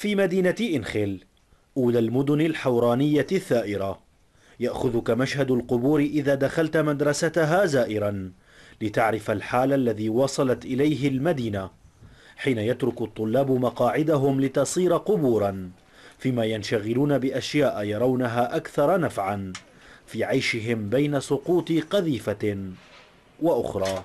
في مدينة إنخل، أولى المدن الحورانية الثائرة، يأخذك مشهد القبور إذا دخلت مدرستها زائرا لتعرف الحال الذي وصلت إليه المدينة حين يترك الطلاب مقاعدهم لتصير قبورا، فيما ينشغلون بأشياء يرونها أكثر نفعا في عيشهم بين سقوط قذيفة وأخرى.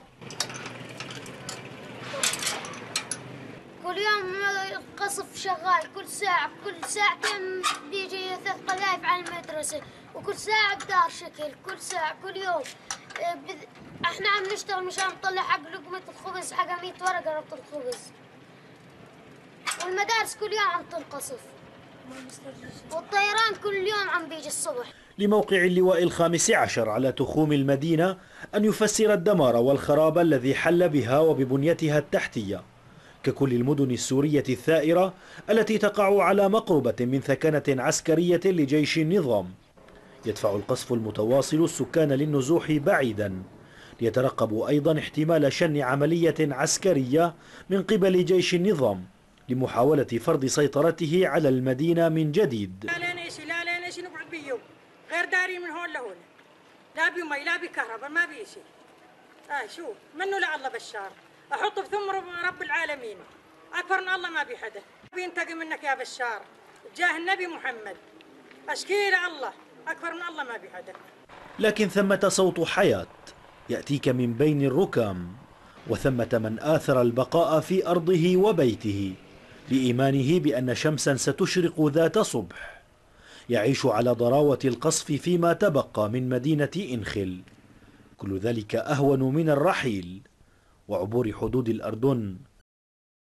كل يوم القصف شغال، كل ساعتين بيجي 3 قذايف على المدرسة، وكل ساعة بدار شكل، كل ساعة كل يوم. احنا عم نشتغل مشان نطلع حق لقمة الخبز، حق 100 ورقة ربط الخبز، والمدارس كل يوم عم تنقصف، والطيران كل يوم عم بيجي الصبح. لموقع اللواء ال15 على تخوم المدينة أن يفسر الدمار والخراب الذي حل بها وببنيتها التحتية ككل المدن السورية الثائرة التي تقع على مقربة من ثكنة عسكرية لجيش النظام. يدفع القصف المتواصل السكان للنزوح بعيدا، ليترقبوا أيضا احتمال شن عملية عسكرية من قبل جيش النظام لمحاولة فرض سيطرته على المدينة من جديد. لا شيء نقعد بيوم غير داري من هون لهون، لا بمي لا بكهرباء ما بي شيء. شوف منه لله بشار، احط بثم رب العالمين، اكبر من الله ما بي حدا بينتقم منك يا بشار، جاه النبي محمد اشكي الله، اكبر من الله ما بي حدا. لكن ثمة صوت حياة يأتيك من بين الركام، وثمة من آثر البقاء في أرضه وبيته لإيمانه بأن شمسا ستشرق ذات صبح، يعيش على ضراوة القصف فيما تبقى من مدينة إنخل. كل ذلك أهون من الرحيل وعبور حدود الأردن